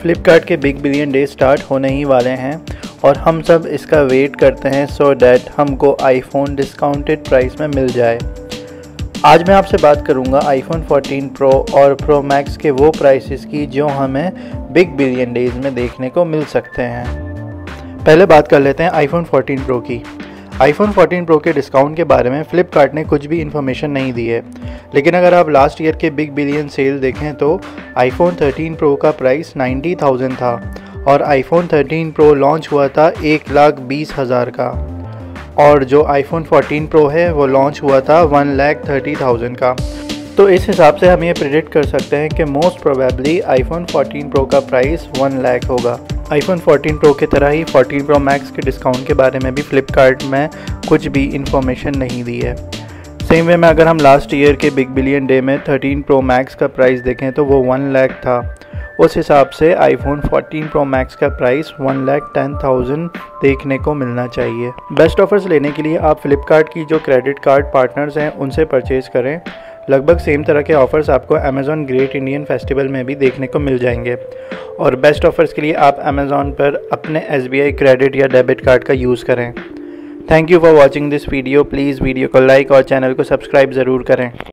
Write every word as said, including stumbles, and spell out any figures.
फ्लिपकार्ट के big billion day start होने ही वाले हैं और हम सब इसका वेट करते हैं सो डैट हमको आईफोन डिस्काउंटेड प्राइस में मिल जाए। आज मैं आपसे बात करूंगा आईफोन फोर्टीन प्रो और प्रो मैक्स के वो प्राइसेस की जो हमें बिग बिलियन डेज में देखने को मिल सकते हैं। पहले बात कर लेते हैं आईफोन फोर्टीन प्रो की। आईफोन फोर्टीन प्रो के डिस्काउंट के बारे में फ्लिपकार्ट ने कुछ भी इन्फॉर्मेशन नहीं दी है, लेकिन अगर आप लास्ट ईयर के बिग बिलियन सेल देखें तो आईफोन थर्टीन प्रो का प्राइस नाइन्टी थाउजेंड था और आईफोन थर्टीन प्रो लॉन्च हुआ था एक लाख बीस हज़ार का, और जो आईफोन फोर्टीन प्रो है वो लॉन्च हुआ था वन लाख थर्टी थाउजेंड का। तो इस हिसाब से हम ये प्रिडिक्ट कर सकते हैं कि most probably iPhone fourteen pro का प्राइस वन लाख होगा। आईफोन फोर्टीन प्रो की तरह ही फोर्टीन प्रो मैक्स के डिस्काउंट के बारे में भी फ्लिपकार्ट में कुछ भी इन्फॉर्मेशन नहीं दी है। सेम वे में अगर हम लास्ट ईयर के बिग बिलियन डे में थर्टीन प्रो मैक्स का प्राइस देखें तो वो वन लाख था। उस हिसाब से आईफोन फोर्टीन प्रो मैक्स का price one lakh ten thousand देखने को मिलना चाहिए। बेस्ट ऑफर्स लेने के लिए आप फ्लिपकार्ट की जो क्रेडिट कार्ड पार्टनर्स हैं उनसे परचेज़ करें। लगभग सेम तरह के ऑफ़र्स आपको अमेज़ॉन ग्रेट इंडियन फेस्टिवल में भी देखने को मिल जाएंगे, और बेस्ट ऑफर्स के लिए आप अमेज़ॉन पर अपने एस बी आई क्रेडिट या डेबिट कार्ड का यूज़ करें। Thank you for watching this video. Please video को लाइक और चैनल को सब्सक्राइब ज़रूर करें।